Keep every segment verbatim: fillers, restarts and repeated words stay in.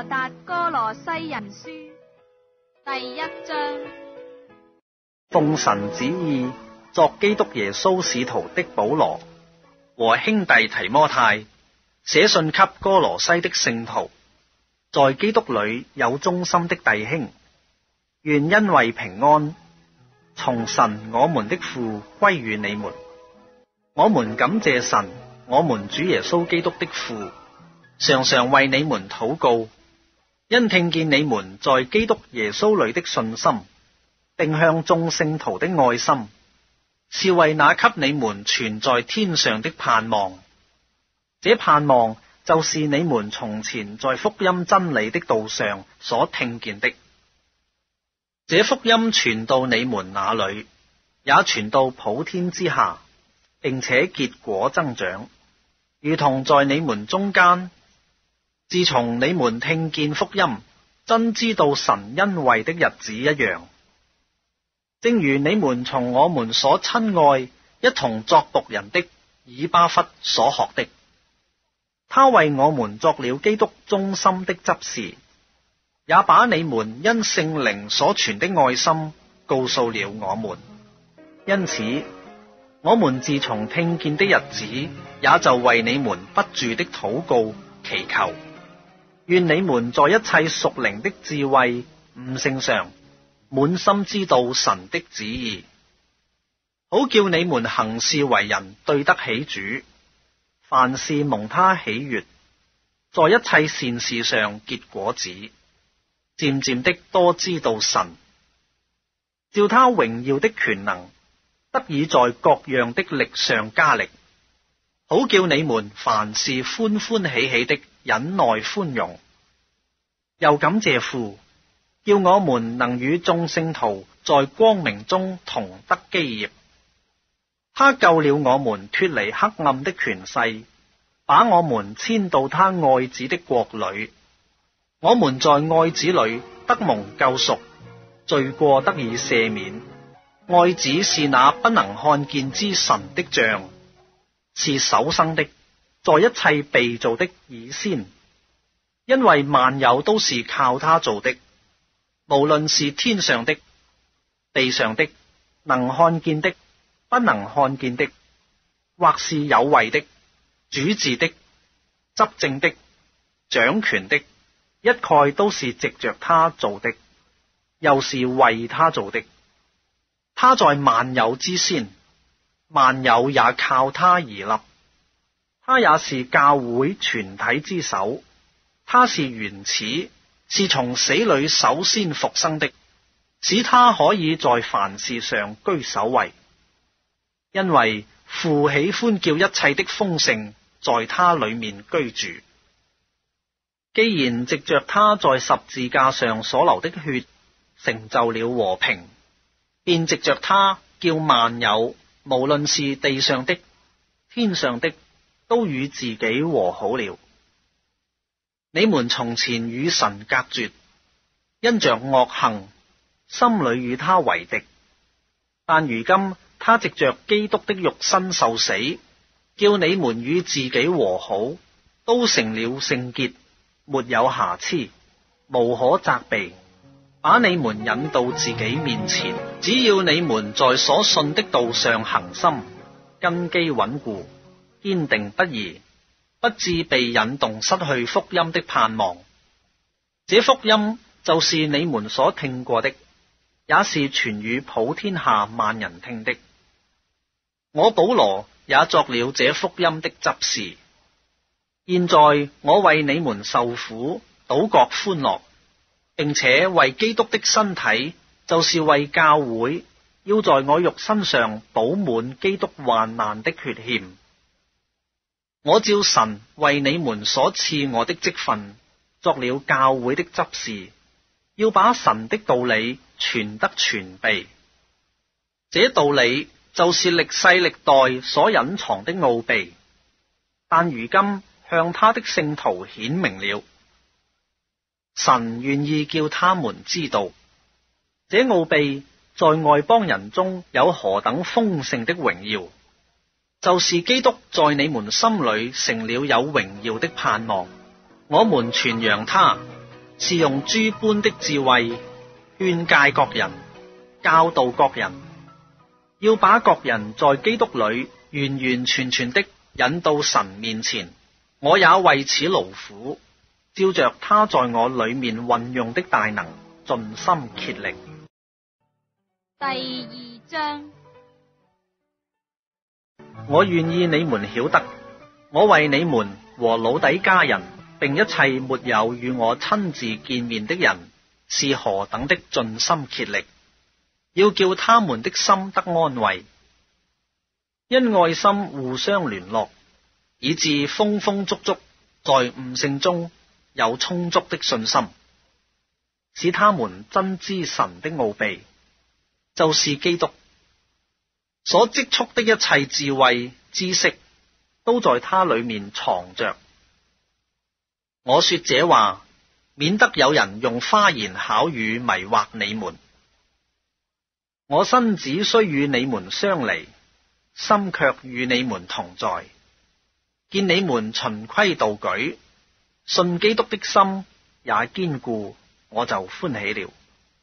達哥羅西人書第一章。 奉神旨意作基督耶穌使徒的保羅和兄弟提摩太，寫信給哥羅西的聖徒，在基督裏有忠心的弟兄，願恩惠平安從神我們的父歸與你們。我們感謝神我們主耶穌基督的父，常常為你們禱告，因聽見你們在基督耶穌裏的信心，並向眾聖徒的愛心，是為那給你們存在天上的盼望。這盼望就是你們從前在福音真理的道上所聽見的。這福音傳到你們那裏，也傳到普天之下，並且結果增長，如同在你們中間，自從你們聽見福音，真知道神恩惠的日子一樣。正如你們從我們所親愛一同作僕人的以巴弗所學的，他為我們作了基督忠心的執事，也把你們因聖靈所存的愛心告訴了我們。因此我們自從聽見的日子，也就為你們不住的禱告祈求，願你們在一切屬靈的智慧悟性上，滿心知道神的旨意，好叫你們行事為人對得起主，凡事蒙他喜悅，在一切善事上結果子，漸漸的多知道神，照他榮耀的權能，得以在各樣的力上加力，好叫你們凡事歡歡喜喜的忍耐寬容。又感謝父，叫我們能與眾聖徒在光明中同得基業。他救了我們脫離黑暗的權勢，把我們遷到他愛子的國裏。我們在愛子裏得蒙救贖，罪過得以赦免。愛子是那不能看見之神的像，是首生的，在一切被造的以先，因為萬有都是靠他造的，無論是天上的、地上的，能看見的、不能看見的，或是有位的、主治的、執政的、掌權的，一概都是藉着他造的，又是為他造的。他在萬有之先，萬有也靠他而立。他也是教會全體之首，他是原始，是從死裏首先復生的，使他可以在凡事上居首位。因為父喜歡叫一切的豐盛在他裏面居住。既然藉着他在十字架上所流的血成就了和平，便藉着他叫萬有，無論是地上的、天上的，都與自己和好了。你們從前與神隔絕，因着惡行，心裏與他為敵。但如今他藉着基督的肉身受死，叫你們與自己和好，都成了聖潔，沒有瑕疵，無可責備，把你們引到自己面前。只要你們在所信的道上恒心，根基穩固，堅定不移，不致被引動失去福音的盼望。這福音就是你們所聽過的，也是傳與普天下萬人聽的。我保羅也作了這福音的執事。現在我為你們受苦，倒覺歡樂，並且為基督的身體，就是為教會，要在我肉身上補滿基督患難的缺欠。我照神為你們所賜我的職分，作了教會的執事，要把神的道理傳得全備。這道理就是歷世歷代所隱藏的奧秘，但如今向他的聖徒顯明了。神願意叫他們知道，這奧秘在外邦人中有何等豐盛的榮耀，就是基督在你們心裏成了有榮耀的盼望。我們傳揚他， 是用諸般的智慧勸誡各人，教導各人，要把各人在基督裏完完全全的引到神面前。我也為此勞苦，照着他在我裏面運用的大能，盡心竭力。 第二章。 我願意你們曉得，我為你們和老底嘉人，並一切沒有與我親自見面的人，是何等的盡心竭力，要叫他們的心得安慰，因愛心互相聯絡，以致豐豐足足在悟性中有充足的信心，使他們真知神的奧秘，就是基督。所積蓄的一切智慧知識，都在他裏面藏着。我說這話，免得有人用花言巧語迷惑你們。我身子雖與你們相離，心卻與你們同在。見你們循規蹈矩，信基督的心也堅固，我就歡喜了。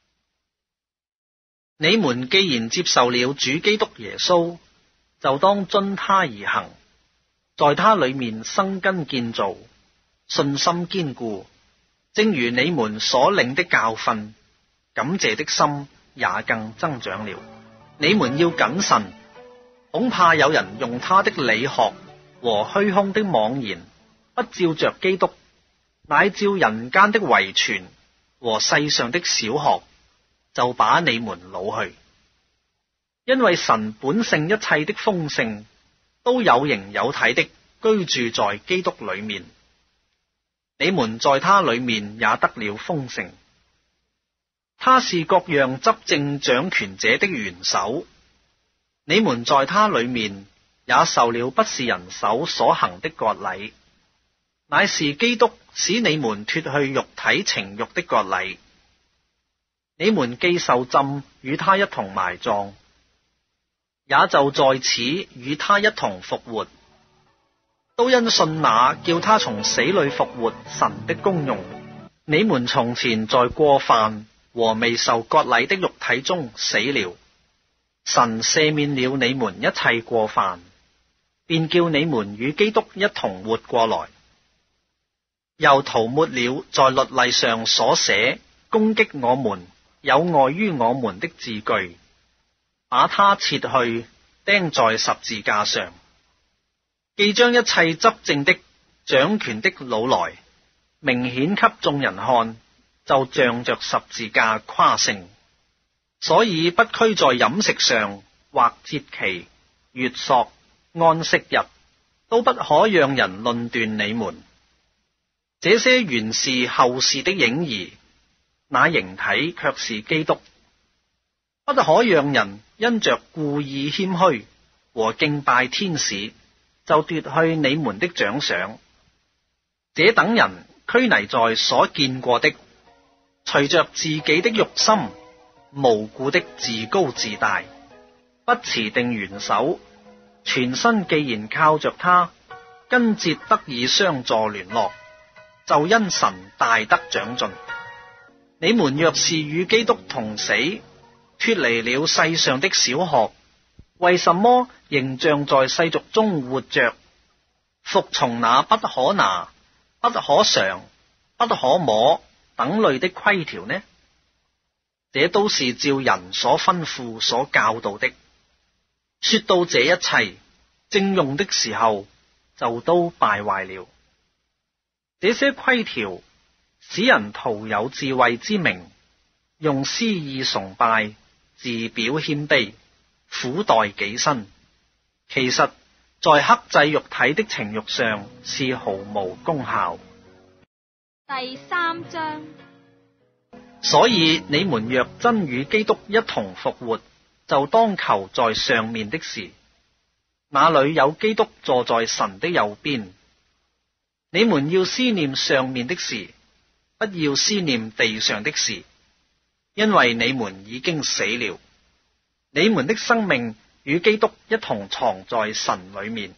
你們既然接受了主基督耶穌，就當遵他而行，在他裏面生根建造，信心堅固，正如你們所領的教訓，感謝的心也更增長了。你們要謹慎，恐怕有人用他的理學和虛空的妄言，不照着基督，乃照人間的遺傳和世上的小學，就把你們擄去。因為神本性一切的豐盛，都有形有體的居住在基督裏面，你們在他裏面也得了豐盛。他是各樣執政掌權者的元首，你們在他裏面也受了不是人手所行的割禮，乃是基督使你們脫去肉體情慾的割禮。你們既受浸與他一同埋葬，也就在此與他一同復活，都因信那叫他從死裏復活神的功用。你們從前在過犯和未受割禮的肉體中死了，神赦免了你們一切過犯，便叫你們與基督一同活過來，又塗抹了在律例上所寫攻擊我們有礙於我們的字據，把它切去，釘在十字架上。既將一切執政的、掌權的擄來，明顯給眾人看，就仗着十字架誇勝。所以不拘在飲食上，或節期、月朔、安息日，都不可讓人論斷你們。這些原是後事的影兒，那形體卻是基督。不可讓人因着故意謙虛和敬拜天使，就奪去你們的獎賞。這等人拘泥在所見過的，隨着自己的慾心，無故的自高自大，不持定元首，全身既然靠着他，筋節得以相助聯絡，就因神大得長進。你們若是與基督同死，脫離了世上的小學，為什麼仍像在世俗中活着，服從那不可拿、不可嘗、不可摸等類的規條呢？這都是照人所吩咐、所教導的。說到這一切正用的時候，就都敗壞了。這些規條使人徒有智慧之名，用私意崇拜，自表謙卑，苦待己身，其實在克制肉體的情慾上是毫無功效。 第三章。 所以你們若真與基督一同復活，就當求在上面的事，那裏有基督坐在神的右邊。你們要思念上面的事，不要思念地上的事，因為你們已經死了，你們的生命與基督一同藏在神裏面。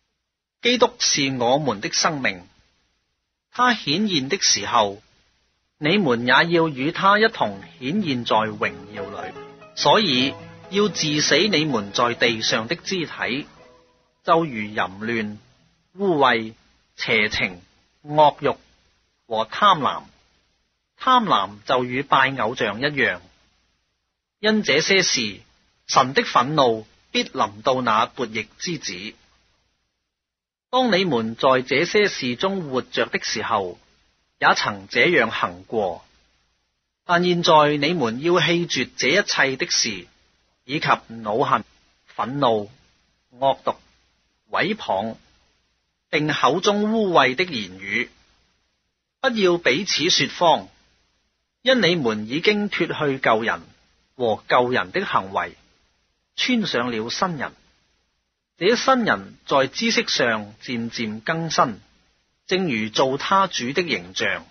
基督是我們的生命，他顯現的時候， 你們也要與他一同顯現在榮耀裏。所以要治死你們在地上的肢體，就如淫亂、污穢、邪情、惡慾和貪婪。貪婪就與拜偶像一樣。因這些事，神的憤怒必臨到那悖逆之子。當你們在這些事中活着的時候，也曾這樣行過。但現在你們要棄絕這一切的事，以及惱恨、憤怒、惡毒、毀謗，並口中污穢的言語。不要彼此說謊，因你們已經脫去舊人和舊人的行為，穿上了新人。這新人在知識上漸漸更新，正如造他主的形象。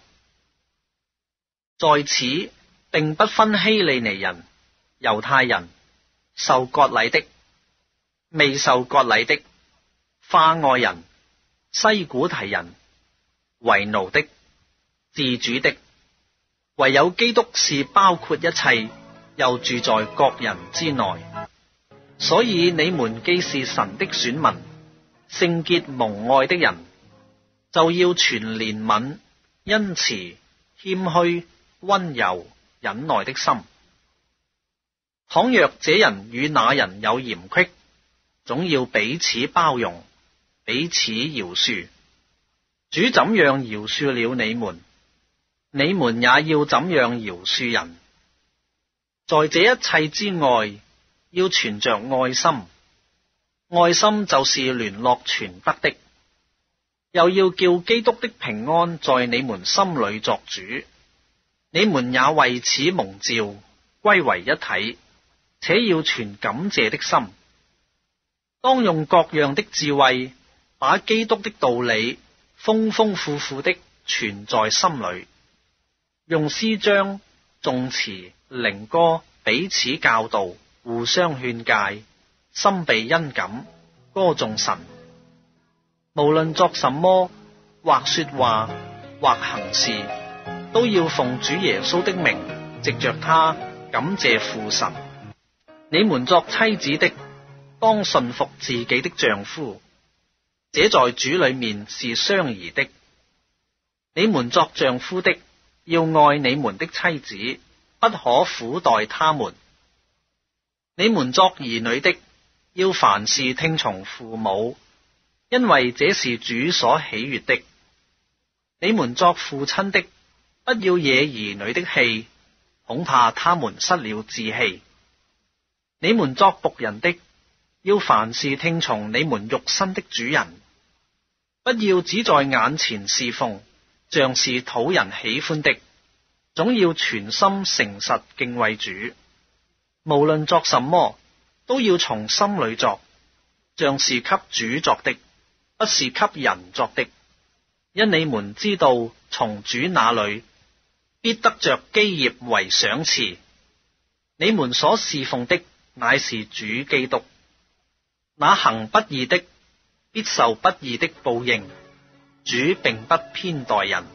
在此並不分希利尼人、猶太人、受割禮的、未受割禮的、化外人、西古提人、為奴的、自主的，唯有基督是包括一切，又住在各人之內。所以你們既是神的選民，聖潔蒙愛的人，就要存憐憫、恩慈、謙虛、溫柔、忍耐的心。倘若這人與那人有嫌隙，總要彼此包容，彼此饒恕。主怎樣饒恕了你們，你們也要怎樣饒恕人。在這一切之外，要存着愛心，愛心就是聯絡全德的。又要叫基督的平安在你們心裏作主。你們也為此蒙召，歸為一體，且要存感謝的心。當用各樣的智慧，把基督的道理豐豐富富的存在心裏，用詩章、頌詞、靈歌彼此教導，互相勸誡，心被恩感，歌頌神。無論作什麼，或說話，或行事，都要奉主耶穌的名，藉着他感謝父神。你們作妻子的，當順服自己的丈夫，這在主裏面是相宜的。你們作丈夫的，要愛你們的妻子，不可苦待他們。你們作兒女的，要凡事聽從父母，因為這是主所喜悅的。你們作父親的，不要惹兒女的氣，恐怕他們失了志氣。你們作僕人的，要凡事聽從你們肉身的主人，不要只在眼前侍奉，像是討人喜歡的，總要全心誠實敬畏主。無論作什麼，都要從心裏作，像是給主作的，不是給人作的。因你們知道，從主那裏必得着基業為賞賜。你們所侍奉的乃是主基督。那行不義的，必受不義的報應。主並不偏待人。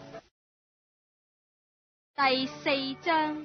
第四章。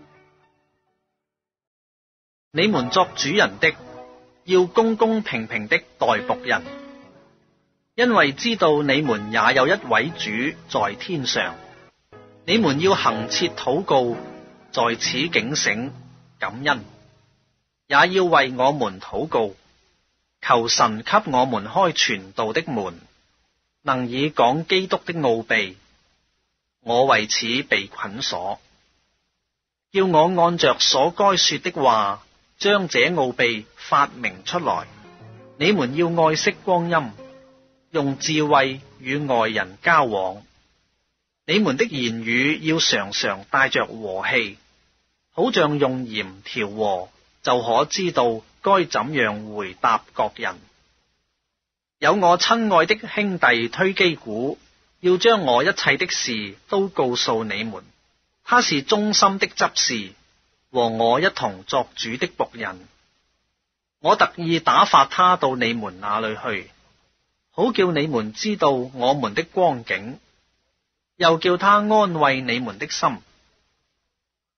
你們作主人的，要公公平平的待僕人，因為知道你們也有一位主在天上。你們要恆切禱告，在此警醒感恩，也要為我們禱告，求神給我們開傳道的門，能以講基督的奧秘。我為此被捆鎖，叫我按着所該說的話，將這奧秘發明出來。你們要愛惜光陰，用智慧與外人交往。你們的言語要常常帶着和氣，好像用鹽調和，就可知道該怎樣回答各人。有我親愛的兄弟推基古，要將我一切的事都告訴你們。他是忠心的執事，和我一同作主的僕人。我特意打發他到你們那裏去，好叫你們知道我們的光景，又叫他安慰你們的心，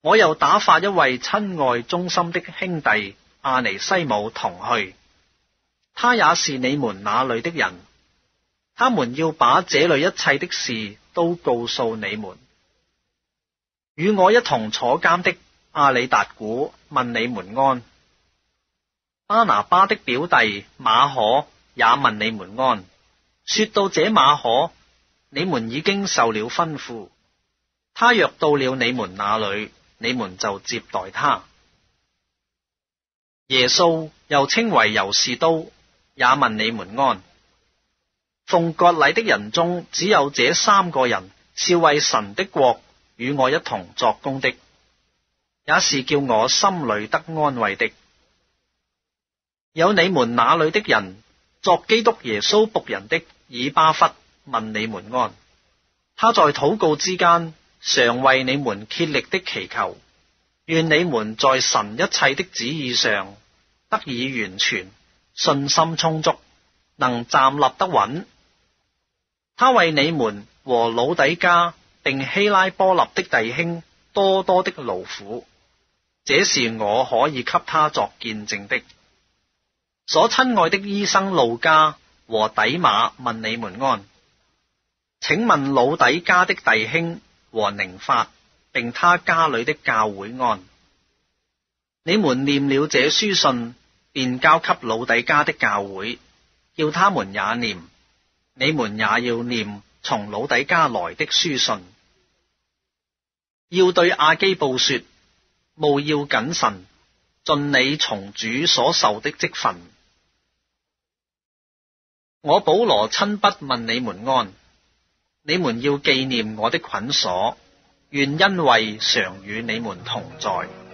我又打發一位親愛忠心的兄弟阿尼西姆同去，他也是你們那裏的人，他們要把這裏一切的事都告訴你們。與我一同坐監的阿里達古問你們安，巴拿巴的表弟馬可也問你們安。說到這馬可，你們已經受了吩咐，他若到了你們那裏，你們就接待他。耶穌又稱為猶士都，也問你們安。奉割禮的人中，只有這三個人是為神的國與我一同作工的，也是叫我心裏得安慰的。有你們那裏的人，作基督耶穌僕人的以巴弗問你們安。他在禱告之間，常為你們竭力的祈求，願你們在神一切的旨意上得以完全，信心充足，能站立得穩。他為你們和老底嘉並希拉波立的弟兄多多的勞苦，這是我可以給他作見證的。所親愛的醫生路加和底馬問你們安。請問老底嘉的弟兄和寧法並他家裏的教會安。你們念了這書信，便交給老底嘉的教會，叫他們也念。你們也要念從老底嘉來的書信。要對亞基布說，務要謹慎，盡你從主所受的職分。我保羅親筆問你們安。你們要紀念我的捆鎖，願恩惠常與你們同在。